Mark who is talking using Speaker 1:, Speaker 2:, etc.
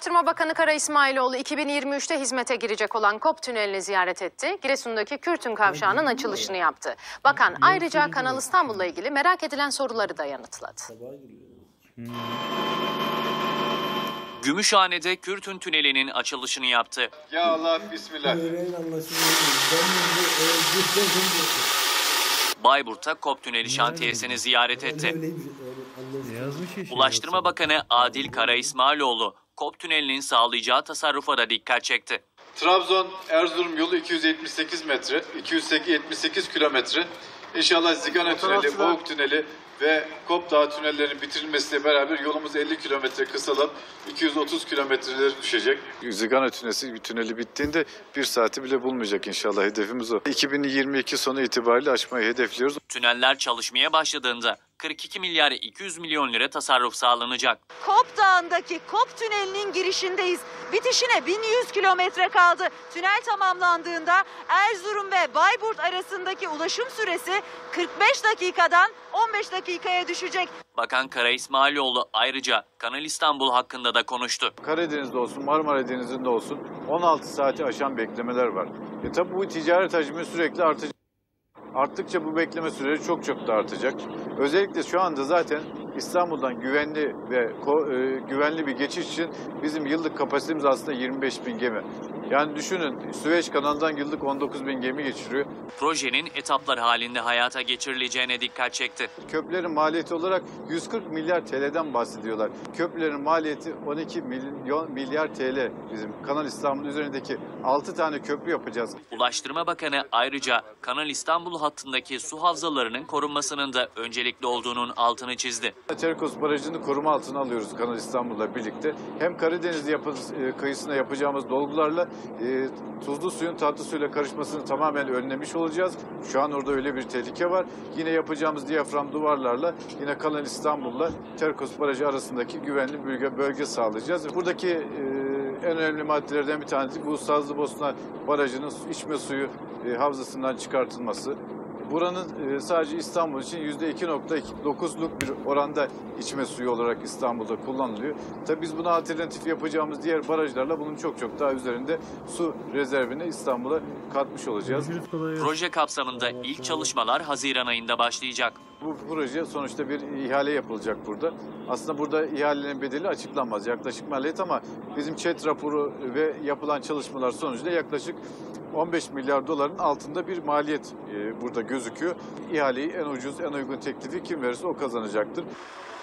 Speaker 1: Ulaştırma Bakanı Kara İsmailoğlu 2023'te hizmete girecek olan KOP tünelini ziyaret etti. Giresun'daki Kürtün Kavşağı'nın açılışını yaptı. Bakan ayrıca Kanal İstanbul'la ilgili merak edilen soruları da yanıtladı.
Speaker 2: Gümüşhane'de Kürtün Tüneli'nin açılışını yaptı.
Speaker 3: Ya Allah, bismillah.
Speaker 2: Bayburt'ta KOP Tüneli şantiyesini ziyaret etti. Ulaştırma Bakanı Adil Kara İsmailoğlu, KOP Tüneli'nin sağlayacağı tasarrufa da dikkat çekti.
Speaker 3: Trabzon-Erzurum yolu 278 metre, 278 kilometre. İnşallah Zigana Tüneli, Boğuk Tüneli ve Kop Dağı tünellerinin bitirilmesiyle beraber yolumuz 50 kilometre kısalıp 230 kilometreleri düşecek. Zigana tüneli bittiğinde 1 saati bile bulmayacak inşallah, hedefimiz o. 2022 sonu itibariyle açmayı hedefliyoruz.
Speaker 2: Tüneller çalışmaya başladığında 42 milyar 200 milyon lira tasarruf sağlanacak.
Speaker 4: Kop Dağı'ndaki Kop Tüneli'nin girişindeyiz. Bitişine 1100 kilometre kaldı. Tünel tamamlandığında Erzurum ve Bayburt arasındaki ulaşım süresi 45 dakikadan 15 dakikaya düşecek.
Speaker 2: Bakan Kara İsmailoğlu ayrıca Kanal İstanbul hakkında da konuştu.
Speaker 3: Karadeniz'de olsun, Marmara Denizi'nde olsun 16 saati aşan beklemeler var. Tabii bu ticaret hacmi sürekli artacak. Arttıkça bu bekleme süreleri çok da artacak. Özellikle şu anda zaten İstanbul'dan güvenli ve güvenli bir geçiş için bizim yıllık kapasitemiz aslında 25.000 gemi. Yani düşünün, Süveyş kanalından yıllık 19.000 gemi geçiriyor.
Speaker 2: Projenin etaplar halinde hayata geçirileceğine dikkat çekti.
Speaker 3: Köprülerin maliyeti olarak 140 milyar TL'den bahsediyorlar. Köprülerin maliyeti 12 milyar TL bizim. Kanal İstanbul üzerindeki 6 tane köprü yapacağız.
Speaker 2: Ulaştırma Bakanı ayrıca Kanal İstanbul hattındaki su havzalarının korunmasının da öncelikli olduğunun altını çizdi.
Speaker 3: Terkos Barajı'nı koruma altına alıyoruz Kanal İstanbul'la birlikte. Hem Karadeniz kıyısına yapacağımız dolgularla tuzlu suyun tatlı suyla karışmasını tamamen önlemiş olacağız. Şu an orada öyle bir tehlike var. Yine yapacağımız diyafram duvarlarla yine Kanal İstanbul'la Terkos Barajı arasındaki güvenli bölge sağlayacağız. Buradaki en önemli maddelerden bir tanesi bu Sazlıbosna Barajı'nın içme suyu havzasından çıkartılması. Buranın sadece İstanbul için %2.9'luk bir oranda içme suyu olarak İstanbul'da kullanılıyor. Tabii biz buna alternatif yapacağımız diğer barajlarla bunun çok daha üzerinde su rezervini İstanbul'a katmış olacağız.
Speaker 2: Proje kapsamında ilk çalışmalar Haziran ayında başlayacak.
Speaker 3: Bu proje sonuçta bir ihale yapılacak burada. Aslında burada ihalenin bedeli açıklanmaz. Yaklaşık maliyet ama bizim ÇED raporu ve yapılan çalışmalar sonucunda yaklaşık 15 milyar doların altında bir maliyet burada gözüküyor. İhaleyi en ucuz, en uygun teklifi kim verirse o kazanacaktır.